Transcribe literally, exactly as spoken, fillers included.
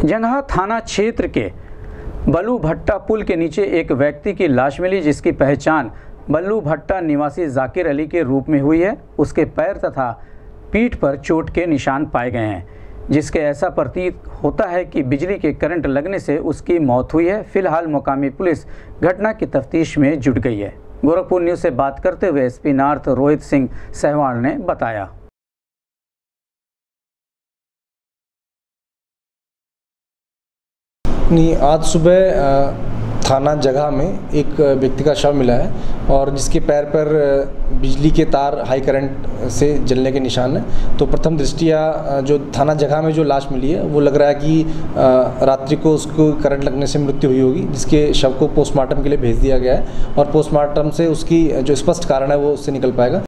जंगहा थाना क्षेत्र के बल्लू भट्टा पुल के नीचे एक व्यक्ति की लाश मिली, जिसकी पहचान बल्लू भट्टा निवासी जाकिर अली के रूप में हुई है। उसके पैर तथा पीठ पर चोट के निशान पाए गए हैं, जिसके ऐसा प्रतीत होता है कि बिजली के करंट लगने से उसकी मौत हुई है। फिलहाल मुकामी पुलिस घटना की तफ्तीश में जुट गई है। गोरखपुर न्यूज़ से बात करते हुए एसपी नॉर्थ रोहित सिंह सहवाल ने बताया। नहीं, आज सुबह थाना जगह में एक व्यक्ति का शव मिला है और जिसके पैर पर बिजली के तार हाई करंट से जलने के निशान हैं। तो प्रथम दृष्टिया जो थाना जगह में जो लाश मिली है वो लग रहा है कि रात्रि को उसको करंट लगने से मृत्यु हुई होगी, जिसके शव को पोस्टमार्टम के लिए भेज दिया गया है और पोस्टमार्टम से उसकी जो स्पष्ट कारण है वो उससे निकल पाएगा।